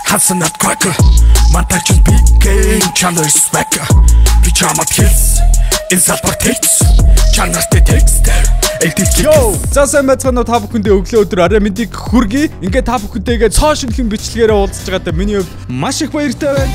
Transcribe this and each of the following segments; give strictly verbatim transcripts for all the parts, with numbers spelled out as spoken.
Hudson at cracker. My touch is big, Chandler is swacker. Pyjama kills, inside potato. Chandler the texter. Йоо, за сайн байцгаана уу та бүхэндээ өглөө өдөр арай мэндийг хүргэе. Ингээд та бүхэндээгээ цоо шинхэн бичлэгээрээ уулзж байгаадаа миний хувьд маш их баяртай байна.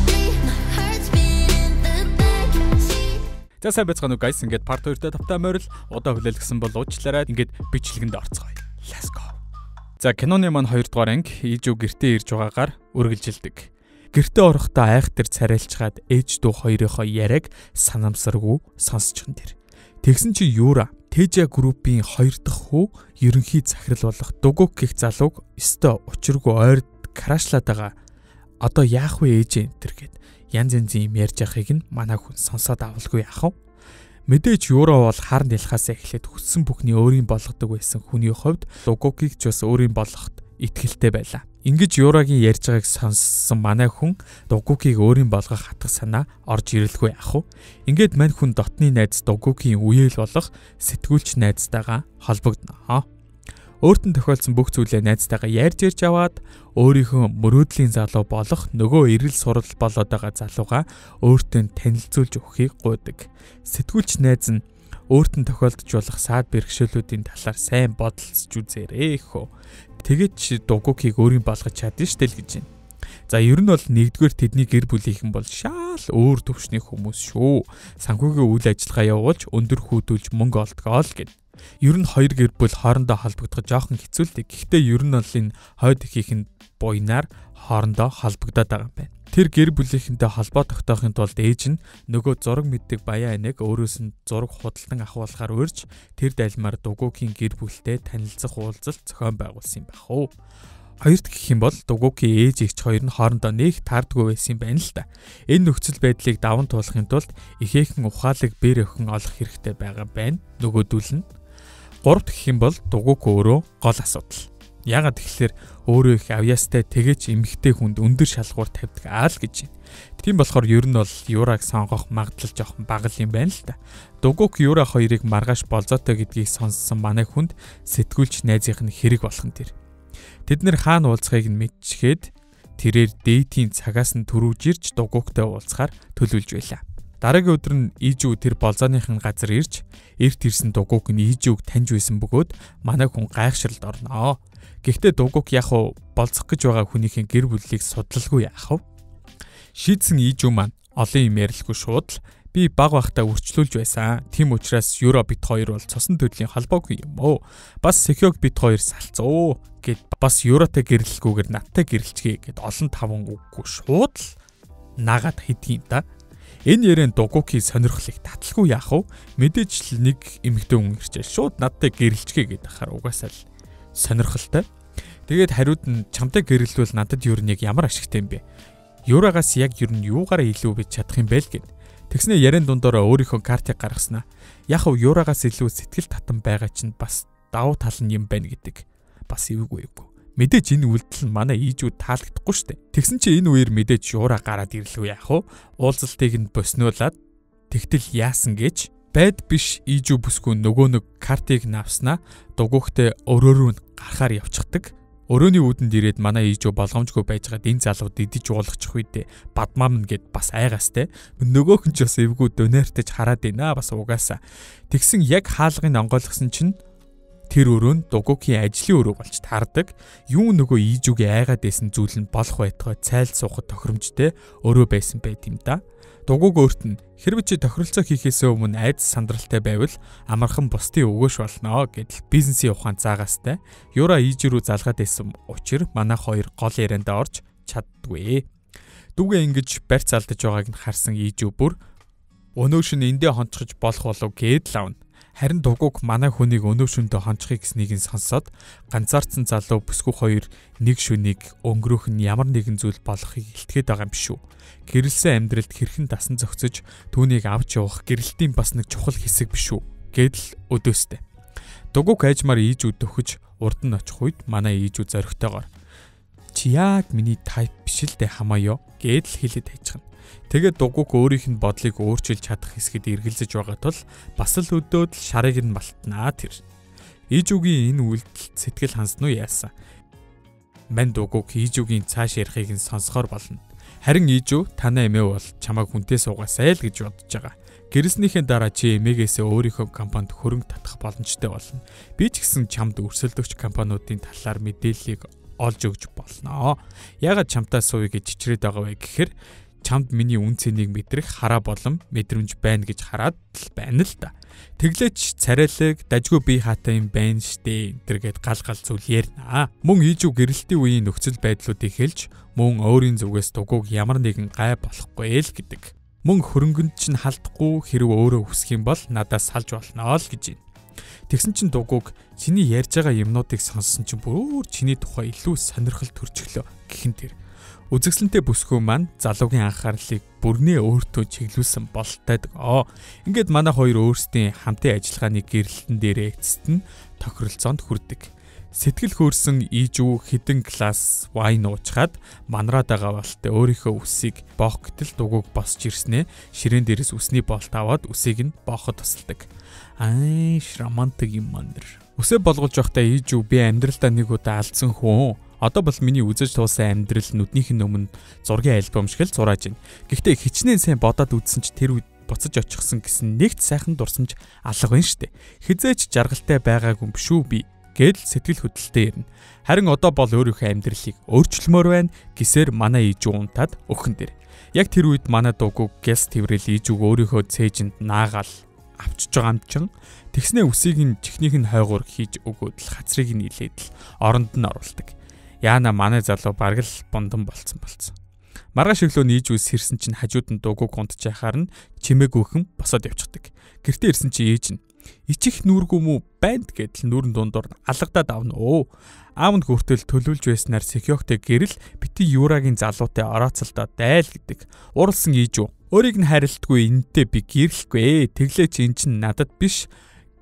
За сайн байцгаана уу guys. Ингээд part two-тэй тавтай морил удаа хүлээлгэсэн бол уучлаарай. Ингээд бичлэгэнд орцгоё. Let's go. За киноны маань хоёр дугаар анги ээжүү гэртээ ирж байгаагаар үргэлжилдэг. Гэртээ орохдоо айхтар царайлчгаад ээж дүү хоёрынхоо яриаг санамсаргүй сонсчихсон тэр. Тэгсэн чи Юра Тэжа группийн хоёр дахь хүү ерөнхий захирал болох Дугук гэх залууг өстө учиргүй ойрд крашлаад байгаа. Одоо яах вэ ээж энэ төр гэд янз янзын юм ярьж байгааг нь манай хүн сонсоод авалгүй яах вэ? Мэдээж Юра бол харан дэлхаасаа эхлээд хүссэн бүхний өөрийн болгодог байсан хүний хувьд Дугукийг ч бас өөрийн болгоход итгэлтэй байлаа. Ингэж Юрагийн ярьж байгааг сонссон манай хүн Дугукийг өөрийн болгох хатах санаа орж ирэлгүй яах вэ? Ингээд мань хүн дотны найз Дугукийн үеэл болох сэтгүүлч найзтайгаа холбогдно. Өөртөө тохиолдсон бүх зүйлээ найзтайгаа ярьж ирж аваад өөрийнхөө мөрөөдлийн залуу болох нөгөө эрэл сурал болоод байгаа залууга өөртөө танилцуулж өгөхийг гуйдаг. Сэтгүүлч найз нь өөртөө тохиолдож болох саад бэрхшээлүүдийн талаар сайн бодолцож үзээрэй хөө. Тэгээд Дугукийг өөрийн болгож чадна штэ л гэж байна. За ер нь бол нэгдүгээр тэдний гэр бүлийнхэн бол шаал өөр төвшний хүмүүс шүү. Санхүүгийн үйл ажиллагаа явуулж өндөр хүүдүүлж мөнгө олдгоо л гэв. Ер нь хоёр гэр бүл хоорондоо холбогдох жоохон хэцүү л дээ. Гэхдээ ер нь бол энэ хойд ихийнхэн буйнаар хоорондоо холбогдоод байгаа юм байна. Тэр гэр бүлийнхэнтэй холбоо тогтоохын тулд ээж нь нөгөө зураг мэддэг баяа аниг өөрөөс нь зураг худалдан авахулахаар урьж тэр дайлмаар Дугукийн гэр бүлтэй танилцах уулзалт зохион байгуулсан юм байх уу. Хоёрт гэх юм бол Дугукийн ээж эгч хоёр нь хоорондоо нэг таардгүй байсан юм байна л да. Энэ нөхцөл байдлыг даван туулахын тулд ихээхэн ухаалаг бэр өхөн олох хэрэгтэй байгаа байна. Нөгөөдүүл нь гуравт гэх юм бол Дугук өөрөө гол асуудал. Яагаад тэгэхээр өөрөө их авьяастай тэгэж эмгтэй хүнд өндөр шалгуур тавьдаг аал гэж байна. Тийм болохоор ер нь бол Юраг сонгох магадлал жоохон бага юм байна л та. Дугук Юра хоёрыг маргааш болзоотой гэдгийг сонссон манай хүнд сэтгүүлч найзынх нь хэрэг болгон тэр. Тэд нэр хаана уулзахыг нь мэдчихэд тэрээр дэйтийн цагаас нь төрүүлж ирж Дугуктай уулзахаар төлөвлөж байлаа. Дараагийн өдөр нь Ижүү тэр болзооныхын газар ирж эрт ирсэн Дугук нь Ижүүг таньж байсан бөгөөд манай хүн гайхшралд орноо. Гэхдээ Дугук яг уу болцох гэж байгаа хүнийхээ гэр бүлийг судлалгүй яах вэ? Шийдсэн Ижүү маань олон юм ярилгүй шууд л би баг бахта үрчлүүлж байсан. Тийм учраас Юра бит хоёр бол цосон төрлийн холбоогүй юм оо. Бас Сэхёг бит хоёр салцоо гэд бас Юратай гэрэлгүйгээр надтай гэрэлцгээе гэд олон таван үггүй шууд л нагаад хэдгийм та. Энэ ярен Дугукийн сонирхлыг таталгүй яах вэ? Мэдээж л нэг эмэгтэй хүн ирчээ шууд надтай гэрэлцгээ гэдэг ахаар угаасаа л сонирхолтой. Тэгээд хариуд нь чамтай гэрэлвэл надад юу нэг ямар ашигтай юм бэ? Юрагаас яг юу нь юугаараа илүү бич чадах юм бэ л гэд. Тэгснэ ярен дундороо өөрийнхөө картыг гаргаснаа. Яг уу Юрагаас илүү сэтгэл татан байгаа чинь бас давуу тал нь юм байна гэдэг. Бас эвгүй эвгүй. Мэдээж энэ үйлдэл нь манай Ижүү таалагдахгүй штэ. Тэгсэн чи энэ үеэр мэдээж Юра гараад ирлгүй яах вэ? Уулзалтыг нь боснуулаад тэгтэл яасан гэж байд биш Ижүү бүсгүй нөгөө нэг картыг навснаа Дугуктай өрөөрөө гарахаар явчихдаг. Өрөөний үүдэнд ирээд манай Ижүү болгоомжгүй байжгаад энэ залууд идэж уулгачих үедээ бадмаамн гэд бас айгастай. Нөгөөх нь ч бас эвгүй донертэж хараад байна бас угаасаа. Тэгсэн яг хаалгыг онгойлгосон чинь тэр өрөө нь Дугукийн ажлын өрөө болж таардаг. Юу нөгөө Ижүүгийн айгаад байсан зүйл нь болох байтугай цайл суухад тохиромжтой өрөө байсан байт юм да. Дугук өөрт нь хэрвээ чи тохиролцоо хийхээсээ өмнө айдас сандралтай байвал амархан бусдын өгөөш болно гэдэл бизнесийн ухаан заагаастай. Юра Ижүү рүү залгаад байсан учир манай хоёр гол ярианд орж чаддгүй. Дүүгээ ингэж барьц алдаж байгааг нь харсан Ижүү бүр өнөө шөнө эндээ хонцгож болох болов гэд лавна. Харин Дугук манай хүнийг өнөө шөндөө хонцохыг снийг нь сонсоод ганцаардсан залуу бүсгүй хоёр нэг шөнийг өнгөрөөх нь ямар нэгэн зүйл болохыг илтгэхэд байгаа юм шүү. Гэрэлсэн амьдралд хэрхэн дасан зохицож түүнийг авч явах гэрэлтийн бас нэг чухал хэсэг биш үү гэдэл өдөөстэй. Дугук айжмаар Ижүү төхөж урд нь очих үед манай Ижүү зоригтойгоор чи яг миний тайп биш л дээ хамааё гэдэл хэлээд хайчихна. Тэгээд Дугук өөрийнх нь бодлыг өөрчилж чадах хэсгэд эргэлзэж байгаа тул бас л өдөөд л шарыг нь малтнаа тэр. Ижүүгийн энэ үйлдэл сэтгэл хансан уу яасан. мань дугуйг Ижүүгийн цааш ярихыг нь сонсохоор болно. Харин Ижүү танаа эмээ бол чамайг хүнтэй суугаасай л гэж бодож байгаа. Гэрснийхээ дараа чи эмээгээсээ өөрийнхөө компанид хөрөнгө татах боломжтой болно. Би ч гэсэн чамд өрсөлдөгч компаниудын талаар мэдээллийг олж өгч болно. Ягаад чамтай сууя гэж чичрээд байгаа вэ гэхээр чамд миний үн цэнийг мэдрэх хараа болон мэдрэмж байна гэж хараад л байна л да. Тэглээч царайлаг дажгүй бие хаатай юм байна штэ энтергээд гал гал зүйл ярина. Мөн Ижүү гэрэлтийн үеийн нөхцөл байдлуудыг хэлж мөн өөрийн зүгээс дугуйг ямар нэгэн гай болохгүй л гэдэг. Мөн хөрөнгөнд чинь халдахгүй хэрэг өөрөө хүсэх юм бол надаас салж болно л гэж байна. Тэгсэн чинь дугуйг чиний ярьж байгаа юмнуудыг сонссон чинь бүр чиний тухай илүү сонирхол төрчихлөө гэхин тэр. Үзэгсэлэнтэй бүсгүй маань залуугийн анхаарлыг бүрнээ өөртөө чиглүүлсэн болтойд. Оо, ингээд манай хоёр өөрсдийн хамтын ажиллагааны гэрэлтэн дээрээ эцэст нь тохиролцоонд хүрдэг. Сэтгэл хөөрсөн Ижүү хідэн класс вайн уучгаад манраад байгаа болтой өөрийнхөө үсийг боох гэтэл дугуйг босч ирснээ ширээн дээрээс үсний болт аваад үсийг нь бооход тусалдаг. Аа, романтик юм мандэр. Үсээ болгож байхдаа Ижүү би амьдралдаа нэг удаа алдсан хүн. Одоо бол миний үзэж туусан амьдрал нүднийх нь өмнө зургийн альбом шиг л зурааж байна. Гэхдээ хичнээн сайн бодоод үзсэн ч тэр үед буцаж очихсан гэсэн нэгт сайхан дурсамж алга байна штэ. Хизээч жаргалтай байгаагүй юм шүү би гэдэл сэтгэл хөдлөлтөй ирнэ. Харин одоо бол өөрийнхөө амьдралыг өөрчлөмөр байна гэсээр манай Ижүү унтаад өгөн дээр. Яг тэр үед манай дугуйг гэс тэрэл Ижүүг өөрийнхөө цээжинд наагаал авчиж байгаа юм чин. Тэгснээ үсийг нь чихнийх нь хойгуур хийж өгөөд л хацрыг нь илээд л оронд нь оруулдаг. Яана манай залуу бараг л бундан болцсон болцсон. Маргааш өглөө Ижүү сэрсэн чинь хажууд нь дугуйг унтж яхаар нь чимээгүйхэн босоод явчихдаг. Гэртээ ирсэн чинь ээж нь ичих нүргүү мүү байнд гэдэл нүрэн дундуур алгадаад авна өө. Аав нь хүртэл төлөвлөж байснаар Сэхёхтэй гэрэл бити Юрагийн залуутай орооцолдоо дайл гэдэг. Уралсан Ижүү өөрийг нь харилтгүй энэтэй би гэрэлхгүй. Тэглээч эн чинь надад биш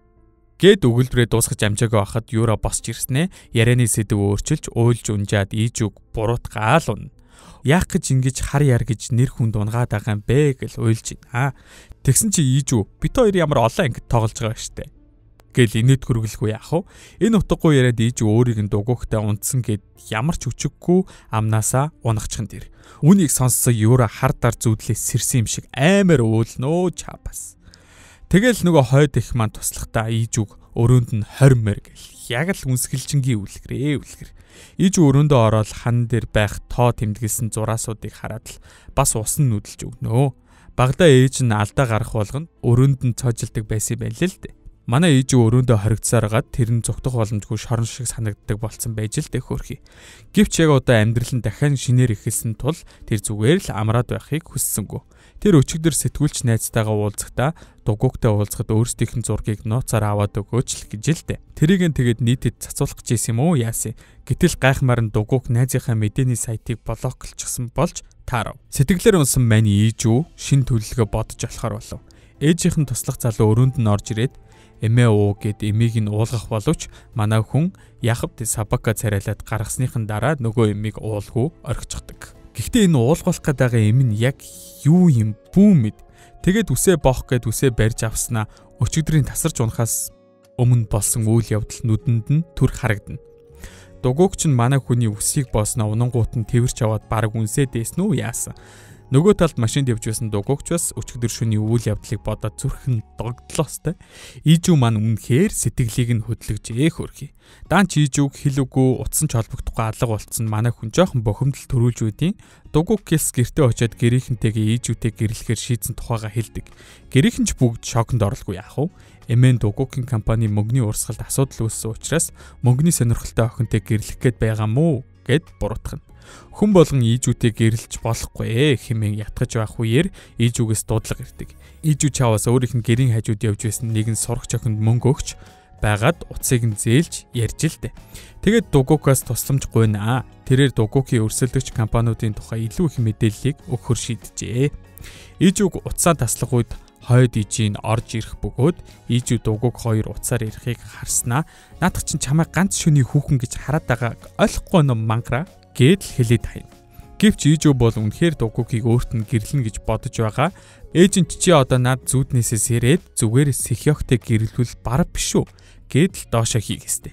гэд өгүүлбэрээ дуусгаж амжаагаа байхад Юра босч ирснэ. Ярианы сэдв өөрчилж уйлж унжаад Ижүүг буруутгаал унна. Яах гэж ингэж хар яар гэж нэр хүнд унгаад байгаа юм бэ гэл уйлж байна. Тэгсэн чи Ижүү бит хоёр ямар олон ангид тоглож байгаа штэ гэл инээд хөргөлгүй яах вэ? Энэ утгагүй яриад Ижүү өөрийг нь дугуйгтай унтсан гэд ямар ч өчөггүй амнаасаа унагчхан дэр. Үнийг сонссон Юра хар дар зүудлээс сэрсэн юм шиг аймаар уулнөө чапас. Тэгэл нөгөө хойд их маань туслахтаа Ижүүг өрөөнд нь хормор гэл яг л үнсгэлжингийн үлгэрээ үлгэр. Ижүү өрөөндөө ороод хан дээр байх тоо тэмдэглэсэн зураасуудыг хараад л бас усан нүдэлж өгнөө. Багада ээж нь алдаа гарах болгонд өрөөнд нь цоожилдаг байсан юм байл л дээ. Манай Ижүү өрөөндөө хоригдсараад тэр нь зүгтах боломжгүй шорон шиг санагддаг болсон байж л дээ хөөрхий. Гэвч яг одоо амьдрал нь дахин шинээр ихэлсэн тул тэр зүгээр л амраад байхыг хүссэнгүй. Тэр өчигдөр сэтгүүлч найзтайгаа уулзахдаа дугуйгтай уулзахад өөрсдийнх нь зургийг нууцаар аваад өгөөч л гэж л дээ. Тэрийг нь тэгээд нийтэд цацуулах гэж юм уу яасан. Гэтэл гайхмаар нь дугуйг найзынхаа мэдээний сайтыг блоклчихсан болж таарав. Сэтгэлээр унсан мань Ижүү шин төлөлгөө бодож болохоор болов. Ээжийнх нь туслах залуу өрөөнд нь орж ирээд эмээ уу гэд эмийг нь уулгах боловч манай хүн яхавд сабака царайлаад гаргасныхан дараа нөгөө эмийг уулгүй орхичихдаг. Гэхдээ энэ уулгуулах гэдэг эм нь яг юу юм бүү мэд. Тэгээд үсээ боох гэд үсээ барьж авснаа өчигдрийн тасарч унахаас өмнө болсон үйл явдал нүдэнд нь түр харагдана. Дугуйг чинь манай хүний үсийг боосноо унангуут нь тэрч аваад бараг үнсээ дээсэн үү яасан. Нөгөө талд машинд явж байсан дугуйгч бас өчигдөр шөнийн үйл явдлыг бодоод зүрхэн догдлоостой. Ижүү маань үнэхээр сэтгэлийг нь хөдлөжээ хөрхий. Даанч Ижүүг хэл үгүй утсан ч холбогдохгүй алга болцсон манай хүн жоохон бохимдол төрүүлж үйдیں۔ Дугуйг гэс гэртээ очиод гэрийнхэнтэйгээ Ижүүтэй гэрлэхээр шийдсэн тухайга хэлдэг. Гэрийнхэн ч бүгд шоконд орлогүй яах вэ? Эмэн дугуйгийн компани мөнгөний урсгалд асуудал үүссэн учраас мөнгөний сонирхолтой охинтой гэрлэх гээд байгаа мүү гэд буруутгана. Хүн болгон Ижүүтэй гэрэлж болохгүй ээ хэмээн ятгаж байх үеэр Ижүүгээс дуудлага ирдэг. Ижүү чаваас өөрийнх нь гэрийн хажууд явж байсан нэгэн сурагч охинд мөнгө өгч байгаад утсыг нь зээлж ярьж л дээ. Тэгээд дугуйгаас тусламж гуйнаа. Тэрээр дугуйгийн өрсөлдөгч компаниудын тухай илүү их мэдээллийг өгөхөр шийджээ. Ижүүг утсаа таслах үед хойд ижийн орж ирэх бөгөөд Ижүү дугуйг хоёр утсаар ирэхийг харснаа наадах чинь чамайг ганц шөний хүүхэн гэж хараад байгааг ойлгохгүй ном мангара гэдэл хэлээд хайна. Гэвч Ижүү бол үнэхээр дугуйгийг өөрт нь гэрлэн гэж бодож байгаа. Ээж нь чи одоо над зүүднээсээ сэрээд зүгээр Сэхёхтэй гэрлүүл барав биш үү гэдэл доошоо хийгээстэй.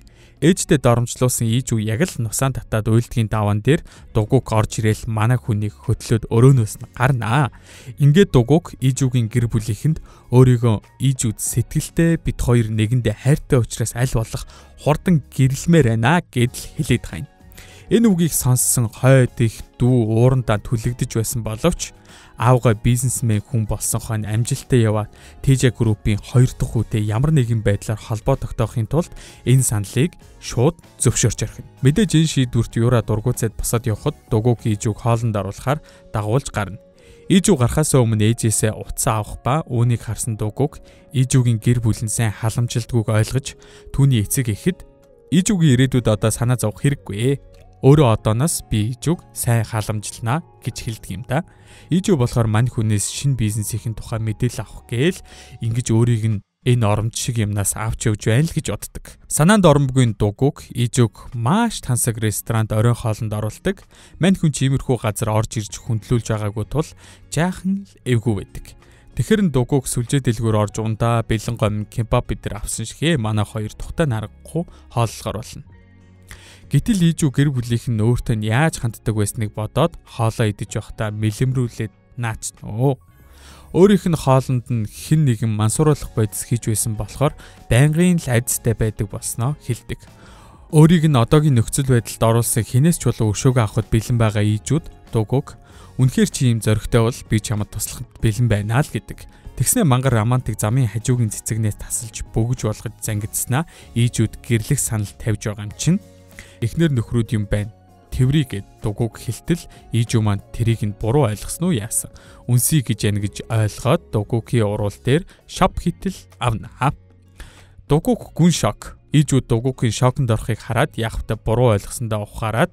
Ээжтэй доромжлуулсан Ижүү яг л нусаан татаад уйлдгийн даваан дээр дугуйг орж ирээл манай хүнийг хөтлөөд өрөөнөөс нь гарнаа. Ингээд дугуйг Ижүүгийн гэр бүлийнхэнд өөрийгөө Ижүүд сэтгэлтэй бид хоёр нэгэндээ хайртай учраас аль болох хурдан гэрэлмээр байна гэдэл хэлээд хайна. Энэ үгийг сонссон хойд их дүү уурандаа түлэгдэж байсан боловч аавгаа бизнесмен хүн болсон хойно амжилттай яваад Тэжэ группийн хоёр дахь үедээ ямар нэгэн байдлаар холбоо тогтоохын тулд энэ саналыг шууд зөвшөөрч орхино. Мэдээж энэ шийдвэрт Юра дургуйцаад босоод явхад дугуйг Ижүүг хоолнд оруулахаар дагуулж гарна. Ижүү гарахаас өмнө ээжээсээ утсаа авах ба үүнийг харсан дугуйг Ижүүгийн гэр бүл нь сайн халамжилтгүйг ойлгож түүний эцэг ихэд Ижүүгийн ирээдүйд одоо санаа зовох хэрэггүй. Өөрөө одооноос би Ижүүг сайн халамжилнаа гэж хэлдэг юм да. Ижүү болохоор мань хүнээс шинэ бизнесийн тухай мэдээлэл авах гээл ингэж өөрийг нь энэ оромж шиг юмнаас авч явж байна л гэж боддог. Санаанд оромгүй дугуйг Ижүүг маш тансаг ресторанд оройн хоолнд оруулдаг. Мань хүн чимэрхүү газар орж ирж хүндлүүлж байгаагүй тул жаахан л эвгүй байдаг. Тэгэхэр нь дугуйг сүлжээ дэлгүүр орж ундаа бэлэн гомн кебаб бидэр авсан шигэ манай хоёр тухтай нарахгүй хооллохоор болно. Гэтэл Ижүү гэр бүлийнх нь өөртөө яаж ханддаг байсныг бодоод хоолоо идэж байхдаа мэлэмрүүлээд наачнаа. Өөрийнх нь хоолнд нь хэн нэгэн мансууруулах бодис хийж байсан болохоор байнгын л айдастай байдаг болсноо хэлдэг. Өөрийг нь одоогийн нөхцөл байдалд оруулсан хинээс ч болоо өшөөгөө авахд бэлэн байгаа Ижүүд дугуйг үнэхээр чи юм зоригтой бол би чамд туслахад бэлэн байна л гэдэг. Тэгснэ мангар романтик замын хажуугийн цэцэгнээс тасалж бөгж болгож зангидснаа Ижүүд гэрлэх санал тавьж байгаа юм чинь эхнэр нөхрүүд юм байна. Тэврий гэд дугуйг хэлтэл Ижүү маань тэрийг нь буруу ойлгосон уу яасан. Үнсий гэж яана гэж ойлгоод дугуйгийн уруул дээр шоп хийтэл авнаа. Дугуйг гүн шок. Ижүү дугуйгийн шоконд орохыг хараад яхавтаа буруу ойлгосондоо ухаарад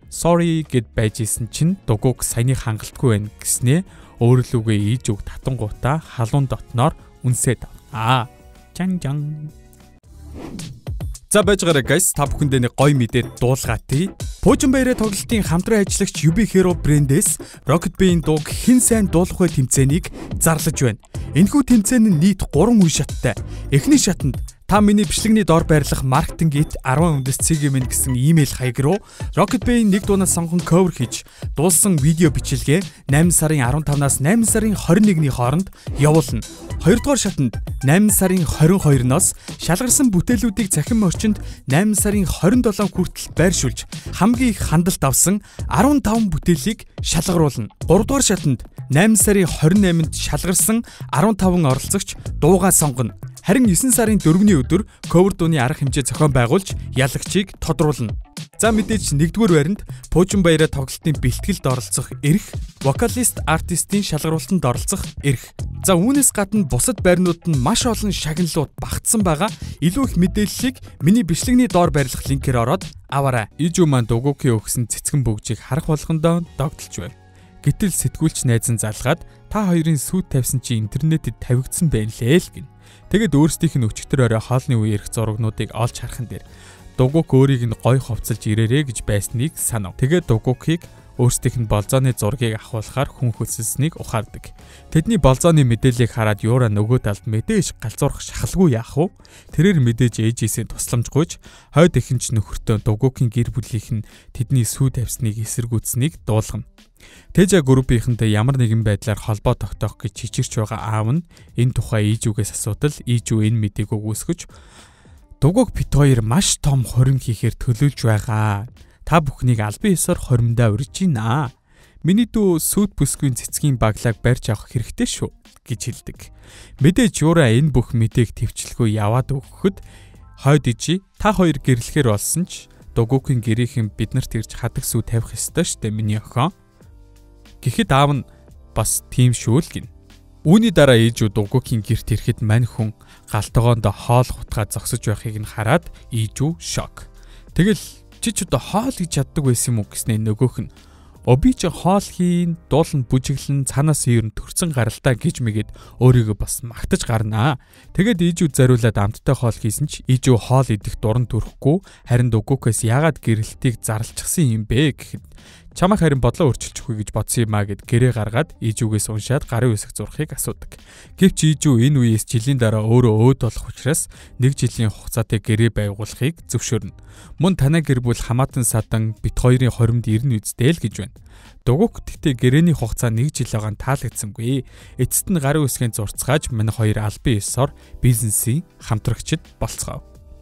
sorry гэд байж исэн чинь дугуйг саяны хангалтгүй байна гэснээ өөрлөгөө Ижүүг татангуудаа халуун дотноор үнсээд авнаа. Чан чан. За байж гараа guys, та бүхэндээ нэг гоё мэдээд дуулгаатыг. Пуужинбаяраа тоглолтын хамтран ажиллагч Yubi Hero брэндээс Rocket Bee-ийн дууг хэн сайн дуулах вэ тэмцээнийг зарлаж байна. Энэхүү тэмцээн нь нийт гурван үе шаттай. Эхний шатанд та миний бичлэгний доор байрлах маркетинг эт арван үндэс цэгийн гэсэн имэйл хаяг руу Rocket Bee-ийн нэг дуунаас сонгон cover хийж дуулсан видео бичлэгээ найман сарын арван тавнаас найман сарын хорин нэгний хооронд явуулна. Хоёрдугаар шатанд найман сарын хорин хоёроноос шалгарсан бүтээлүүдийг цахим орчинд найман сарын хорин долоо хүртэл байршуулж хамгийн их хандлт авсан арван таван бүтээлийг шалгаруулна. гуравдугаар шатанд найман сарын хорин найманд шалгарсан арван таван оролцогч дуугаа сонгоно. Харин есөн сарын дөрөвний өдөр cover дууны арга хэмжээ зохион байгуулж ялагчийг тодруулна. За мэдээж нэгдүгээр байранд Пуужинбаяраа тоглолтын бэлтгэлд оролцох эрх, вокалист артистийн шалгаруулалтанд оролцох эрх. За үүнээс гадна бусад байрнууд нь маш олон шагналууд багтсан байгаа. Илүү их мэдээллийг миний бичлэгний доор байрлах линкээр ороод аваарай. Ижүү маань дугуйгийн өгсөн цэцгэн бөгжийг харах болгондоо догдолж байна. Гэтэл сэтгүүлч найз нь залгаад та хоёрын сүйт тавьсан чи интернетэд тавигдсан байна лээ л гин. Тэгэд өөрсдийнх нь өчигдөр орой хоолны үе ирэх зурагнуудыг олж хархан дээр дугуйг өөрийг нь гой ховцолж ирээрээ гэж байсныг санав. Тэгээд дугуйгийг өөрсдийнх нь болзооны зургийг авахулахаар хүн хөсөлсөнийг ухаардаг. Тэдний болзооны мэдээллийг хараад Юра нөгөө талд мэдээж галзуурах шахалгүй яах вэ? Тэрээр мэдээж ээжээсээ тусламж гуйж хойд ихэнч нөхөртөө дугуйгийн гэр бүлийнх нь тэдний сүү тавьсныг эсэргүүцсэнийг дуулгана. Тэжэ группийнхэнтэй ямар нэгэн байдлаар холбоо тогтоох гэж чичирч байгаа аав нь энэ тухай Ижүүгээс асуудал Ижүү энэ мэдээг өгөөсгөж дугуйг бит хоёр маш том хорин хийхээр төлөвлөж байгаа. Та бүхнийг албан ёсоор хоримдаа урьж гинэ. Миний дүү сүт бүсгүй цэцгийн баглааг барьж авах хэрэгтэй шүү гэж хэлдэг. Мэдээж Юра энэ бүх мэдээг төвчлгүй яваад өгөхөд хойд ижи та хоёр гэрлэхээр болсон ч дугуйгийн гэрийнхэн биднэрт ирж хадаг сүү тавих ёстой штэ миний охин. Гэхэд аав нь бас тийм шүү л гин. Үүний дараа Ижүү дугуйгийн гэрт ирэхэд мань хүн галтгоонд хоол хутгаа зогсож байхыг нь хараад Ижүү шок. Тэгэл чи ч одоо хоол гэж чаддаг байсан юм уу гэснээр нөгөөх нь оби чи хоол хийн, дуулан бүжиглэн цаанаас ер нь төрцөн гаралтай гэж мэгээд өөрийгөө бас магтаж гарнаа. Тэгэд Ижүү зариулаад амттай хоол хийсэн ч Ижүү хоол идэх дуран төрөхгүй харин дугуйгээс яагаад гэрэлтийг зарлчихсан юм бэ гэхэд Чамайг харин бодлоо өөрчилчихгүй гэж бодсон юм а гэд гэрээ гаргаад Ижүүгээс уншаад гарын үсэг зурхыг асуудаг. Гэвч Ижүү энэ үеэс жилийн дараа өөрөө өөд болох учраас нэг жилийн хугацаатай гэрээ байгуулахыг зөвшөөрнө. Мөн танай гэр бүл хамаатан садан бит хоёрын хоримд ирнэ үстэй л гэж байна. Дугуйг гэхдээ гэрээний хугацаа нэг жил байгаа таалагдсангүй. Эцэст нь гарын үсгийн зурцгааж манай хоёр албан ёсоор бизнесийн хамтрагчид болцгоо.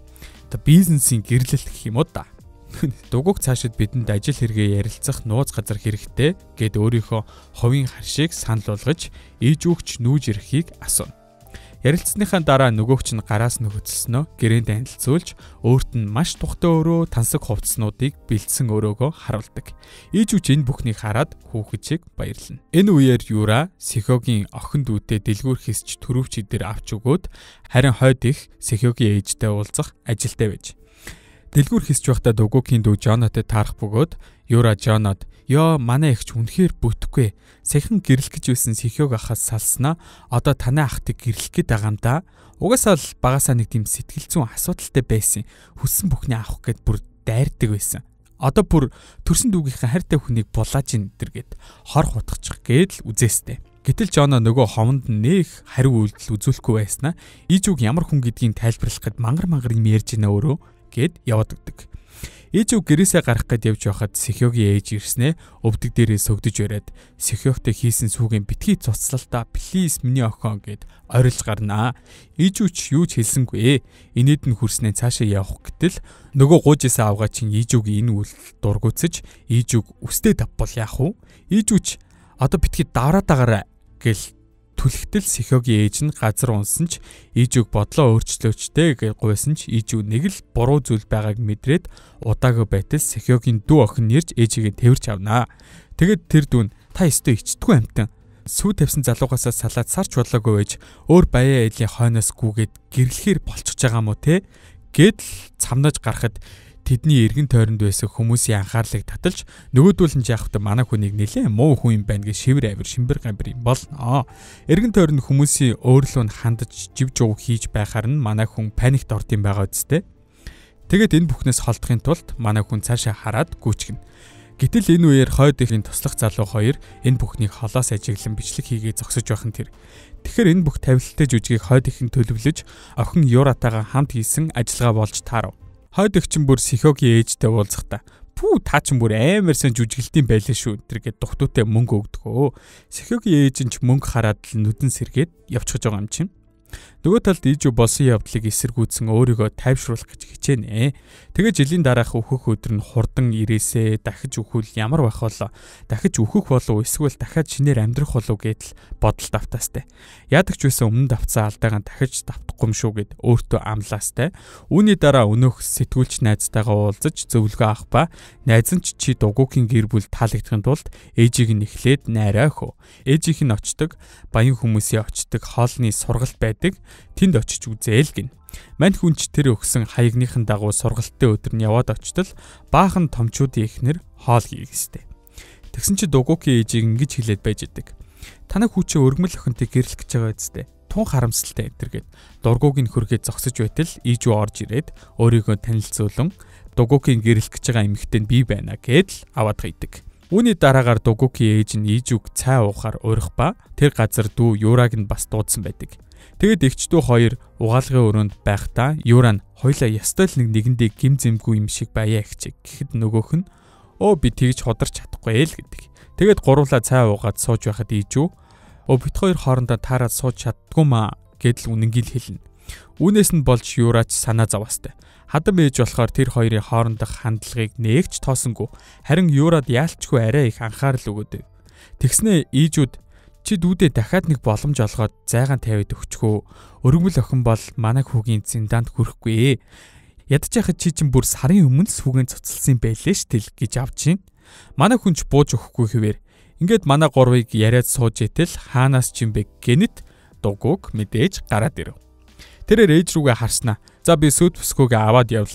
Та бизнесийн гэрлэлт гэх юм уу да. Дугуйг цаашид бидэнд ажил хэрэгээ ярилцах нууц газар хэрэгтэй гэд өөрийнхөө ховын харшийг санал болгож Ижүүгч нүүж ирэхийг асууна. Ярилцсныхаа дараа нөгөөгч нь гараас нь хөдөлснөө гэрээнд танилцуулж өөрт нь маш тухтай өрөө тансаг хувцснуудыг бэлдсэн өрөөгөө харуулдаг. Ижүүч энэ бүхнийг хараад хүүхэжийг баярлана. Энэ үеэр Юра Сэхёгийн охин дүүтэй дэлгүүр хийсч төрөвч идэр авч өгөөд харин хойд их Сэхёгийн ээжтэй уулзах ажилтай байж. Дэлгүүр хийсч байхдаа Дугуйгийн дүү Жонотой таарах бөгөөд Юра Жонод "Ёо, манай эгч үнэхээр бүтггүй. Саяхан гэрлэх гэж байсан Сэхёг ахаас салснаа. Одоо танай ахтыг гэрлэх гээд байгаа юм да. Угаасаа л багасаа нэг тийм сэтгэл зүйн асуудалтай байсан. Хүссэн бүхний авах гээд бүр дайрдаг байсан. Одоо бүр төрсөн дүүгийнхээ хайртай хүнийг булааж ин дэргээд хор хутгачих гээд л үзээстэй." Гэтэл Жоно нөгөө ховонд нэх хариу үйлдэл үзүүлэхгүй байснаа Ижүүг ямар хүн гэдгийг тайлбарлахад мангар мангар юм ярьж байна өөрөө гэд яваад өгдөг. Ижүү гэрээсээ гарах гээд явж байхад Сэхёгийн ээж ирснээ өвдөг дээрээ сөгдөж бариад Сэхёгтэй хийсэн сүүгийн битгий цуцлалтаа "Плиз миний охин" гэд орилж гарнаа. Ижүүч юу ч хэлсэнгүй. Инээд нь хүрснээ цаашаа явах гэтэл нөгөө гуужээсээ авгаа чин Ижүүгийн энэ үйлдэл дургуутсаж Ижүүг үстэй давбал яах вэ? Ижүүч одоо битгий давраад агараа гэл түлхтэл Сэхёгийн ээж нь газар унсан ч Ижүүг бодлоо өөрчлөөчтэй гэж гуйсан ч Ижүү нэг л буруу зүйл байгааг мэдрээд удаагүй байтал Сэхёгийн дүү охин нэрж ээжигээ тэрвэрч авнаа. Тэгэд тэр дүүн "Та өстө ичдэггүй амтан. Сүү тавьсан залуугасаа салаад сарч бодлоогүй байж өөр баяа ээлийн хойноос гүгээд гэрлэхээр болчихж байгаа мó те" гэд цамнаж гарахад тэдний эргэн тойронд байсан хүмүүсийн анхаарлыг таталж нөгөөдөл нь яахвтаа манай хүнийг нэлээ муу хүн юм байна гэж шивэр авир шимбэр гамбар юм болно. Эргэн тойронд хүмүүсийн өөрлөө нь хандаж жив жууг хийж байхаар нь манай хүн паникт ордсон байгаа үстэй. Тэгээд энэ бүхнээс холдохын тулд манай хүн цаашаа хараад гүйчгэнэ. Гэтэл энэ үеэр хойд ихийн туслах залуу хоёр энэ бүхнийг холоос ажиглан бичлэг хийгээ зогсож байх нь тэр. Тэгэхээр энэ бүх тавилттай жүжигийг хойд ихэн төлөвлөж охин Юратайгаа хамт хийсэн ажиллагаа болж таарав. Хойд ихчин бүр Сэхёгийн ээжтэй уулзахдаа "Пүү та ч бүр амар сан жүжиглэлтийн байлаа шүү" тэргээд духтуутай мөнгө өгдөгөө. Сэхёгийн ээж нь ч мөнгө хараад л нүдэн сэргээд явчихж байгаа юм чинь. Нөгөө талд Ижүү болсон явдлыг эсэргүүцсэн өөрийгөө тайвшруулах гэж хичээнэ. Тэгээ жилийн дараах өөхөх өдөр нь хурдан ирээсээ дахиж өөхвөл ямар байх вэ? Дахиж өөхөх болов эсвэл дахиад шинээр амьдрах болов гэдэл бодолд автаастай. Яадаг ч байсан өмнө давцсан алдаагаа дахиж давтахгүй юм шүү гэд өөртөө амлаастай. Үүний дараа өнөөх сэтгүүлч найзтайгаа уулзаж зөвлөгөө авах ба найз нь чи Дугуйгийн гэр бүл таалагдахын тулд ээжийг нь эхлээд найраа хөө. Ээжийнх нь очдог, баян хүмүүсийн очдог хоолны сургалт байдаг. Тэнд очиж үзээл гин. Мань хүнч тэр өгсөн хаягныхын дагуу сургалтын өдөр нь яваад очтол баахан томчуудын эхнэр хоол хийх ёстой. Тэгсэн чи Дугуйгийн ээжийг ингэж хэлээд байж идэг. Танай хүүчээ өргөмөл охинтой гэрлэх гэж байгаа үстэй. Тун харамсалтай энтергээд дургууг нь хөргээд зогсож байтал Ижүү орж ирээд өөрийгөө танилцуулан Дугуйгийн гэрлэх гэж байгаа эмэгтэй нь би байна гэдэл аваад хайдаг. Үүний дараагаар Дугуйгийн ээж нь Ижүүг цай уухаар урих ба тэр газар дүү Юраг нь бас дуудсан байдаг. Тэгэд эгчдүү хоёр угаалгын өрөөнд байхдаа Юра нь хоёлаа ястай л нэг нэгэндээ гим зэмгүй юм шиг баяа ихчээ гэхэд нөгөөх нь "Оо би тэгж хударч чадахгүй л" гэдэг. Тэгэд гуруулаа цай уугаад сууж байхад Ижүү "Оо бит хоёр хоорондоо таараад сууж чаддгүй маа" гэдэл үнэнгийг хэлнэ. Үүнээс нь болж Юрач санаа зовоостой. Хадам ээж болохоор тэр хоёрын хоорондох хандлагыг нээгч тоосонгүй. Харин Юрад яалчгүй арай их анхаарал өгөөд. Тэгснээ Ижүүд "Чи дүүдээ дахиад нэг боломж олгоод зайгаан тавиад өгчхөө. Өргөмөл охин бол манай хүүгийн зиндаанд хүрэхгүй. Ядаж яхад чи чинь бүр сарын өмнө сүгэн цуцлсан байлээ штил" гэж авчин. Манай хүнч бууж өгөхгүй хэвээр. Ингээд манай гурвыг яриад сууж итэл хаанаас ч юм бэ гэнэт Дугуйг мэдээж гараад ирэв. Тэрээр ээж рүүгээ харснаа. "За би сүд бүсгүйгээ аваад явлаа"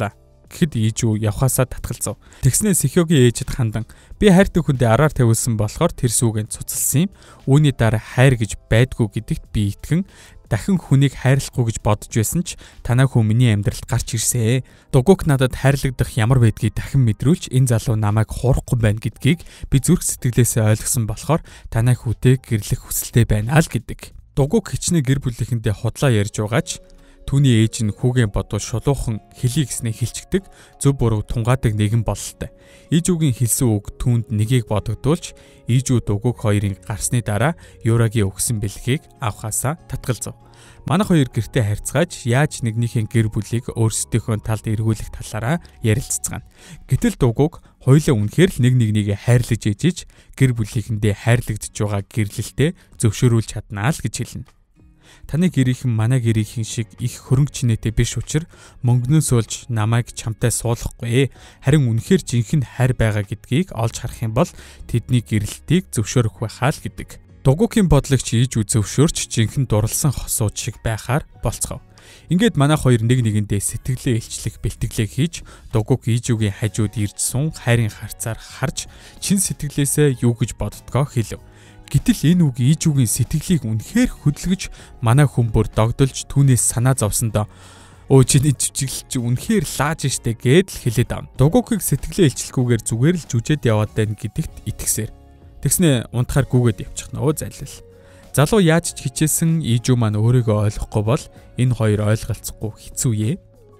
гэхэд Ижүү явхаасаа татгалзав. Тэгснээ Сэхёгийн ээжэд хандан би хайртай хүндээ араар тавилсан болохоор тэр сүүгэн цуцалсан юм. Үүний дараа хайр гэж байдгүй гэдэгт би итгэн дахин хүнийг хайрлахгүй гэж бодож байсан ч танаа хүн миний амьдралд гарч ирсэ. Дугуйг надад хайрлагдах ямар байдгийг дахин мэдрүүлж энэ залуу намайг хуурахгүй байна гэдгийг би зүрх сэтгэлээсээ ойлгосон болохоор танаа хүүтэй гэрлэх хүсэлтэй байна л гэдэг. Дугуйг хичнээн гэр бүлийнхэндээ худлаа ярьж байгаач түүний ээж нь хүүгийн бодвол шулуухан хэлий гэснээ хэлчихдэг, зөв буруу тунгаадаг нэгэн бололтой. Ижүүгийн хэлсэн үг түүнд нэгийг бодогдуулж Ижүү дугуйг хоёрын гарсны дараа Юрагийн өгсөн бэлгийг авахаасаа татгалзав. Манайх хоёр гэртээ харьцгааж яаж нэгнийхээ гэр бүлийг өөрсдийнхөө талд эргүүлэх талаараа ярилццгаана. Гэтэл дугуйг хоёулаа үнэхээр л нэг нэгнийгээ хайрлаж ээжиж гэр бүлийнхэндээ хайрлагдж байгаа гэрлэлтэд зөвшөөрүүлж чаднаа л гэж хэлнэ. Таны гэрийнхэн манай гэрийнхэн шиг их хөрөнгө чинээтэй биш учраас мөнгнөөс олж намайг чамтай суулгахгүй. Харин үнэхээр жинхэнэ хайр байгаа гэдгийг олж харах юм бол тэдний гэрэлтийг зөвшөөрөх байхаа л гэдэг. Дугуйгийн бодлогч Ижүү зөвшөөрч жинхэнэ дурлсан хосууд шиг байхаар болцгов. Ингээд манайх хоёр нэг нэгэндээ сэтгэлээ илчлэх бэлтгэлээ хийж дугуйг Ижүүгийн хажууд ирж сун хайрын харцаар харж чин сэтгэлээсээ юу гэж боддгоо хэлв. Гэтэл энэ үг Ижүүгийн сэтгэлийг үнэхээр хөдөлгөж манай хүн бүр догдолж түүнээс санаа зовсондоо өө чиний жижиглэл чи үнэхээр лааж штэ гэд л хэлээд ав. Дугуйг сэтгэлээ илчлэхгүйгээр зүгээр л жүжээд яваад байна гэдэгт итгэсээр. Тэгснээ унтахаар гүгээд явчих нөө зайлал. Залуу яаж ч хичээсэн Ижүү маань өөрийгөө ойлгохгүй бол энэ хоёр ойлголцохгүй хэцүү ээ.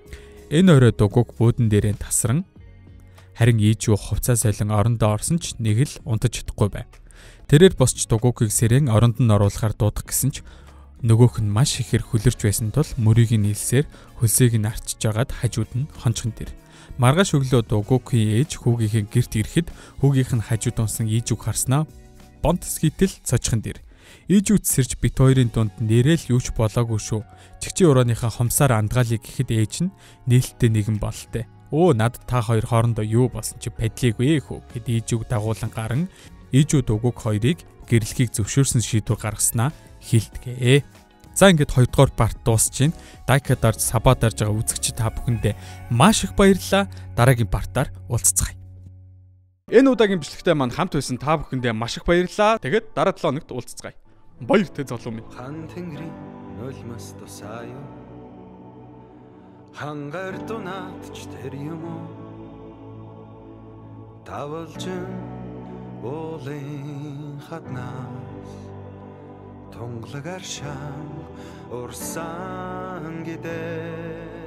Энэ орой дугуйг буудан дээрээ тасран харин Ижүү хувцас солин орондоо орсон ч нэг л унтаж чадахгүй байв. Тэрээр босч дугуйг сэрэн оронд нь оруулахар дуудах гэсэн ч нөгөөх нь маш ихээр хөлөрч байсан тул мөрийг нь илсээр хөлсийг нь арчиж агаад хажууд нь хончхон дэр. Маргааш өглөө дугуйгийн ээж хүүгийнхээ гэрт ирэхэд хүүгийнх нь хажууд унсан Ижүүг харснаа бонт скитэл цочхон дэр. Ижүүд сэрж бит хоёрын дунд нэрэл юуч болоогүй шүү. Чигчийн урааныхаа хомсаар андгаалыг гэхэд ээж нь нээлттэй нэгэн бололтой. Өө над та хоёр хоорондоо юу болсон чи падлиг вэ хөө гэд Ижүүг дагуулan гарan Ижүү дугуйг хоёрыг гэрлэхийг зөвшөөрсөн шийдвэр гаргаснаа хэлдэгэ. За ингээд хоёрдугаар парт дуусчихин. Дайка дарж сабаа дарж байгаа үзэгчид та бүхэндээ маш их баярлалаа. Дараагийн партаар уулзцгаая. Энэ удаагийн бичлэгтээ мань хамт байсан та бүхэндээ маш их баярлалаа. Тэгээд дараа долоо хоногт уулзцгаая. Баяртай залуу минь. Хан тэнгэрийн нулимс тусаа юу? Хангаар дунаадч тэр юм уу? Тавалжин уулын хатнаас тунгалагар шам урсан гэдэг